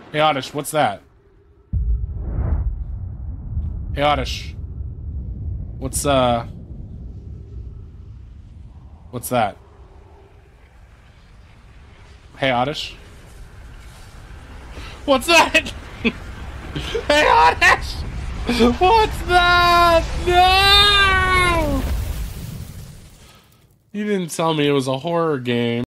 Hey, Oddish, what's that? Hey, Oddish. What's that? Hey, Oddish. What's that? Hey, Oddish! What's that? No! You didn't tell me it was a horror game.